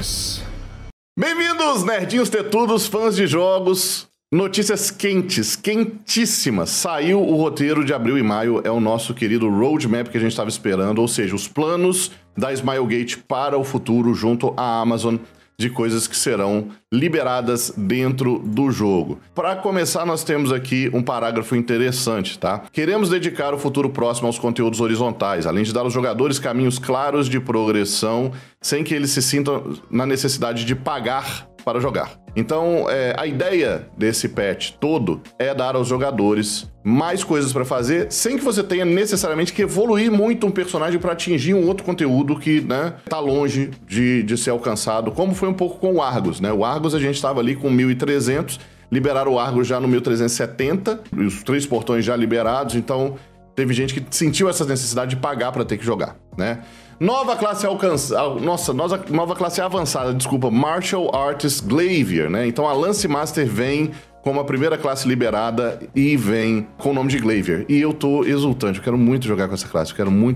jogadores. Bem-vindos, nerdinhos tetudos, fãs de jogos. Notícias quentes, quentíssimas. Saiu o roteiro de abril e maio, é o nosso querido roadmap que a gente estava esperando, ou seja, os planos da Smilegate para o futuro junto à Amazon de coisas que serão liberadas dentro do jogo. Para começar, nós temos aqui um parágrafo interessante, tá? Queremos dedicar o futuro próximo aos conteúdos horizontais, além de dar aos jogadores caminhos claros de progressão, sem que eles se sintam na necessidade de pagar para jogar. Então, a ideia desse patch todo é dar aos jogadores mais coisas para fazer, sem que você tenha necessariamente que evoluir muito um personagem para atingir um outro conteúdo que, né, tá longe de ser alcançado, como foi um pouco com o Argus, né? O Argus a gente estava ali com 1.300, liberaram o Argus já no 1.370, os 3 portões já liberados, então teve gente que sentiu essa necessidade de pagar para ter que jogar, né? Nova classe nova classe avançada, desculpa, Martial Artist Glaivier, né? Então a Lance Master vem como a primeira classe liberada e vem com o nome de Glaivier. E eu tô exultante, eu quero muito jogar com essa classe,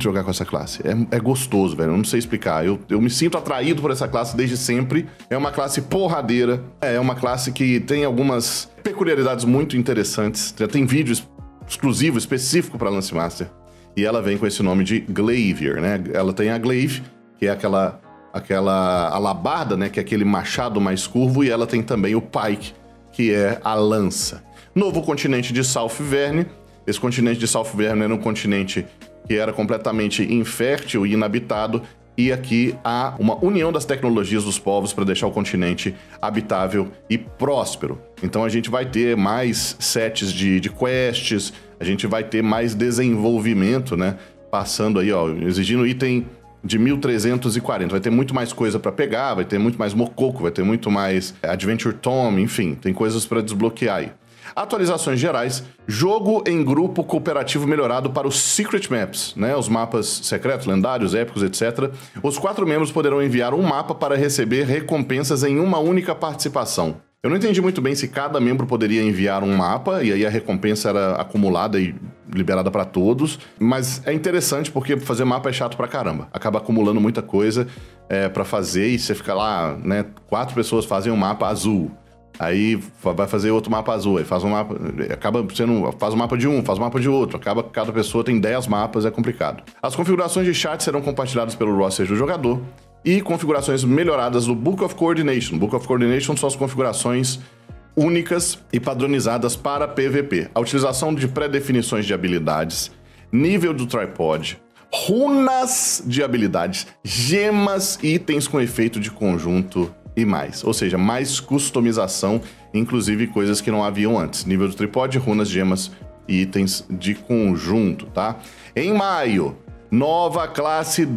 É gostoso, velho, eu não sei explicar. Eu me sinto atraído por essa classe desde sempre. É uma classe porradeira, é uma classe que tem algumas peculiaridades muito interessantes. Já tem vídeo exclusivo, específico para Lance Master. E ela vem com esse nome de Glaivier, né? Ela tem a Glaive, que é aquela alabarda, né? Que é aquele machado mais curvo. E ela tem também o Pike, que é a lança. Novo continente de South Verne. Esse continente de South Verne era um continente que era completamente infértil e inabitado. E aqui há uma união das tecnologias dos povos para deixar o continente habitável e próspero. Então a gente vai ter mais sets de quests, a gente vai ter mais desenvolvimento, né? Passando aí, ó, exigindo item de 1.340. Vai ter muito mais coisa para pegar, vai ter muito mais mococo, vai ter muito mais Adventure Tome, enfim, tem coisas para desbloquear aí. Atualizações gerais, jogo em grupo cooperativo melhorado para os Secret Maps, né? Os mapas secretos, lendários, épicos, etc. Os 4 membros poderão enviar um mapa para receber recompensas em uma única participação. Eu não entendi muito bem se cada membro poderia enviar um mapa, e aí a recompensa era acumulada e liberada para todos, mas é interessante porque fazer mapa é chato pra caramba. Acaba acumulando muita coisa para fazer e você fica lá, né? 4 pessoas fazem um mapa azul. Aí vai fazer outro mapa azul, aí faz um mapa, faz um mapa de um, faz um mapa de outro, acaba que cada pessoa tem 10 mapas, é complicado. As configurações de chat serão compartilhadas pelo roster do jogador e configurações melhoradas do Book of Coordination. Book of Coordination são as configurações únicas e padronizadas para PVP. A utilização de pré-definições de habilidades, nível do tripod, runas de habilidades, gemas, itens com efeito de conjunto e mais, ou seja, mais customização, inclusive coisas que não haviam antes. Nível do tripode, runas, gemas e itens de conjunto, tá? Em maio, nova classe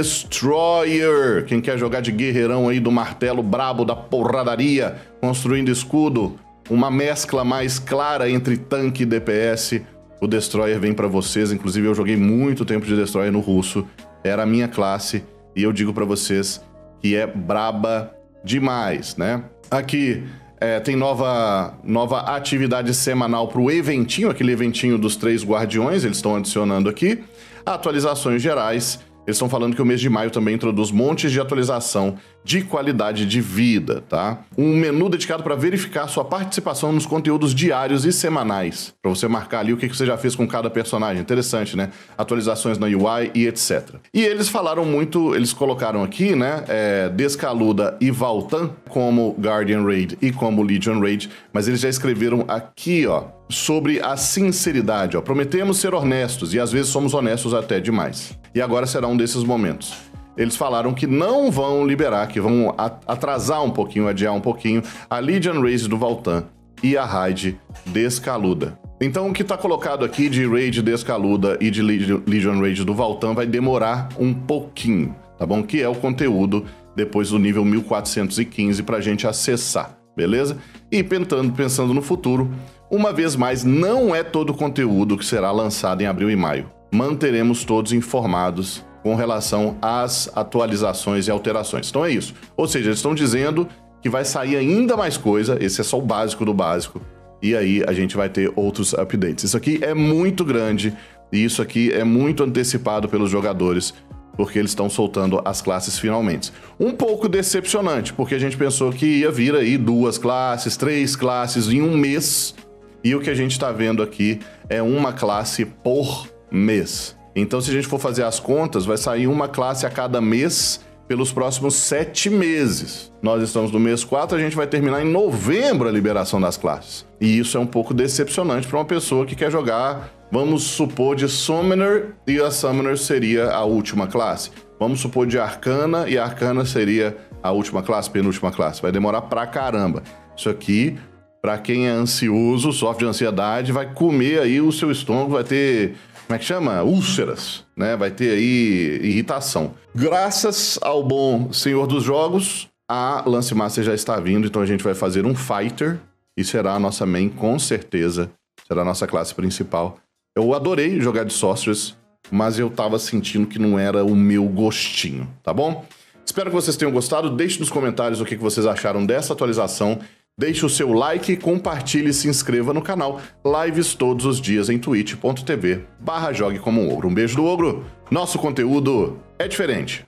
Destroyer. Quem quer jogar de guerreirão aí do martelo brabo da porradaria, construindo escudo, uma mescla mais clara entre tanque e DPS, o Destroyer vem pra vocês. Inclusive eu joguei muito tempo de Destroyer no russo, era a minha classe e eu digo pra vocês que é braba demais, né? Aqui tem nova atividade semanal pro eventinho, aquele eventinho dos 3 guardiões, eles estão adicionando aqui. Atualizações gerais, eles estão falando que o mês de maio também introduz montes de atualização de qualidade de vida, tá? Um menu dedicado para verificar sua participação nos conteúdos diários e semanais, para você marcar ali o que você já fez com cada personagem. Interessante, né? Atualizações na UI e etc. E eles falaram muito, eles colocaram aqui, né? Descaluda e Valtan como Guardian Raid e como Legion Raid, mas eles já escreveram aqui, ó, sobre a sinceridade, ó. Prometemos ser honestos e às vezes somos honestos até demais. E agora será um desses momentos. Eles falaram que não vão liberar, que vão atrasar um pouquinho, adiar um pouquinho a Legion Raid do Valtan e a Raid Descaluda. Então o que tá colocado aqui de Raid Descaluda e de Legion Raid do Valtan vai demorar um pouquinho, tá bom? Que é o conteúdo depois do nível 1415 pra gente acessar, beleza? E pensando no futuro, uma vez mais, não é todo o conteúdo que será lançado em abril e maio. Manteremos todos informados com relação às atualizações e alterações. Então é isso. Ou seja, eles estão dizendo que vai sair ainda mais coisa, esse é só o básico do básico, e aí a gente vai ter outros updates. Isso aqui é muito grande, e isso aqui é muito antecipado pelos jogadores, porque eles estão soltando as classes finalmente. Um pouco decepcionante, porque a gente pensou que ia vir aí 2 classes, 3 classes em um mês, e o que a gente está vendo aqui é uma classe por mês. Então, se a gente for fazer as contas, vai sair uma classe a cada mês pelos próximos 7 meses. Nós estamos no mês 4, a gente vai terminar em novembro a liberação das classes. E isso é um pouco decepcionante para uma pessoa que quer jogar, vamos supor, de Summoner, e a Summoner seria a última classe. Vamos supor de Arcana, e a Arcana seria a última classe, penúltima classe. Vai demorar pra caramba. Isso aqui, pra quem é ansioso, sofre de ansiedade, vai comer aí o seu estômago, vai ter... Como é que chama? Úlceras, né? Vai ter aí irritação. Graças ao bom senhor dos jogos, a Lance Master já está vindo, então a gente vai fazer um Fighter, e será a nossa main, com certeza. Será a nossa classe principal. Eu adorei jogar de Sorceress, mas eu tava sentindo que não era o meu gostinho, tá bom? Espero que vocês tenham gostado. Deixe nos comentários o que vocês acharam dessa atualização. Deixe o seu like, compartilhe e se inscreva no canal. Lives todos os dias em twitch.tv/jogue como um ogro. Um beijo do ogro. Nosso conteúdo é diferente.